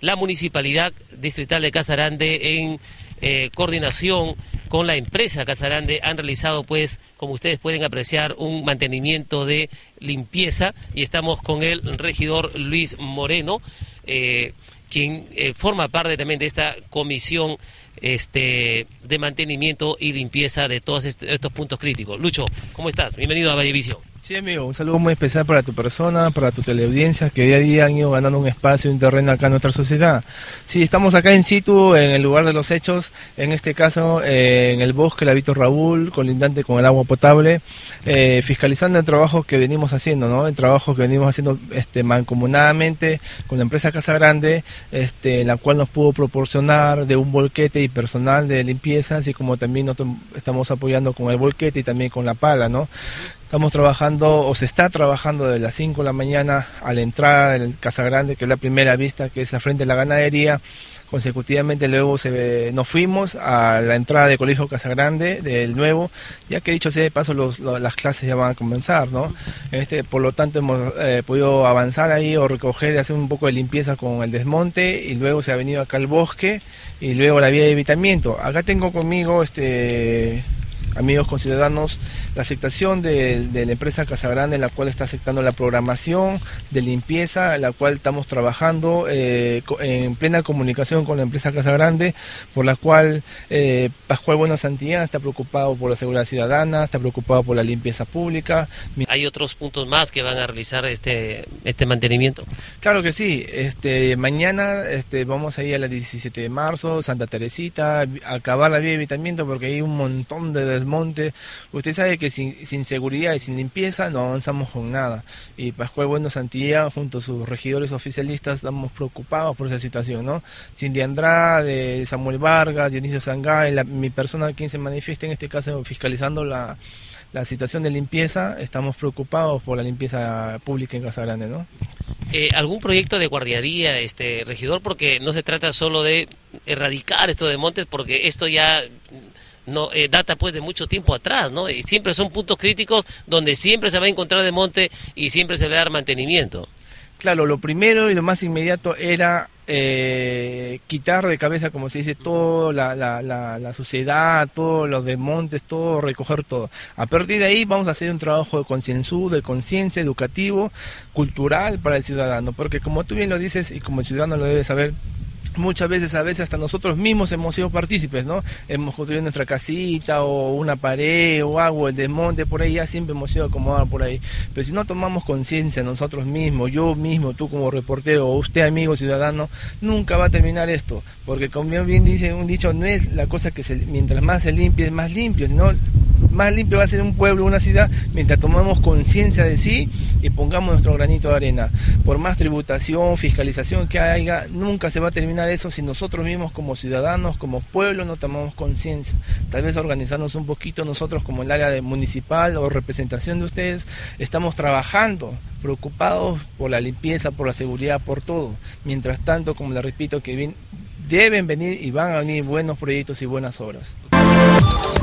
la Municipalidad Distrital de Casarandé en coordinación con la empresa Casarandé han realizado, pues, como ustedes pueden apreciar, un mantenimiento de limpieza, y estamos con el regidor Luis Moreno, quien forma parte también de esta comisión de mantenimiento y limpieza de todos estos puntos críticos. Lucho, ¿cómo estás? Bienvenido a Vallevisión. Sí, amigo, un saludo muy especial para tu persona, para tu teleaudiencia, que día a día han ido ganando un espacio, un terreno acá en nuestra sociedad. Sí, estamos acá in situ, en el lugar de los hechos, en este caso en el bosque La Víctor Raúl, colindante con el agua potable, fiscalizando el trabajo que venimos haciendo, ¿no? El trabajo que venimos haciendo mancomunadamente con la empresa Casarandé, la cual nos pudo proporcionar de un volquete y personal de limpieza, así como también nosotros estamos apoyando con el volquete y también con la pala, ¿no? Estamos trabajando, o se está trabajando de las 5 de la mañana a la entrada del Casarandé, que es la primera vista, que es la frente de la ganadería. Consecutivamente luego nos fuimos a la entrada del Colegio Casarandé, del nuevo, ya que dicho sea de paso, las clases ya van a comenzar, ¿no? Por lo tanto hemos podido avanzar ahí o recoger y hacer un poco de limpieza con el desmonte, y luego se ha venido acá al bosque y luego la vía de evitamiento. Acá tengo conmigo, amigos conciudadanos, la aceptación de la empresa Casarandé, en la cual está aceptando la programación de limpieza, en la cual estamos trabajando en plena comunicación con la empresa Casarandé, por la cual Pascual Bueno Santillán está preocupado por la seguridad ciudadana, está preocupado por la limpieza pública. ¿Hay otros puntos más que van a realizar este mantenimiento? Claro que sí, mañana vamos a ir a la 17 de marzo, Santa Teresita, a acabar la vía de evitamiento, porque hay un montón de desmonte. Usted sabe que sin seguridad y sin limpieza no avanzamos con nada, y Pascual Bueno Santillán junto a sus regidores oficialistas estamos preocupados por esa situación, ¿no? Cindy Andrade, Samuel Vargas, Dionisio Sangay, mi persona quien se manifiesta en este caso fiscalizando la situación de limpieza, estamos preocupados por la limpieza pública en Casarandé, ¿no? ¿Algún proyecto de guardiaría, regidor? Porque no se trata solo de erradicar estos desmontes, porque esto ya no data pues de mucho tiempo atrás, ¿no? Y siempre son puntos críticos donde siempre se va a encontrar desmonte y siempre se va a dar mantenimiento. Claro, lo primero y lo más inmediato era quitar de cabeza, como se dice, todo la suciedad, todos los desmontes, todo, recoger todo. A partir de ahí vamos a hacer un trabajo de concienzudo, de conciencia, educativo, cultural para el ciudadano, porque como tú bien lo dices y como el ciudadano lo debe saber, muchas veces, a veces hasta nosotros mismos hemos sido partícipes, ¿no? Hemos construido nuestra casita o una pared o algo, el desmonte por ahí, ya siempre hemos sido acomodados por ahí. Pero si no tomamos conciencia nosotros mismos, yo mismo, tú como reportero o usted amigo ciudadano, nunca va a terminar esto, porque como bien dice un dicho, no es la cosa que mientras más se limpie es más limpio, sino más limpio va a ser un pueblo, una ciudad, mientras tomamos conciencia de sí y pongamos nuestro granito de arena. Por más tributación, fiscalización que haya, nunca se va a terminar eso si nosotros mismos como ciudadanos, como pueblo, no tomamos conciencia. Tal vez organizarnos un poquito nosotros como el área municipal o representación de ustedes, estamos trabajando, preocupados por la limpieza, por la seguridad, por todo. Mientras tanto, como le repito, que deben venir y van a venir buenos proyectos y buenas obras.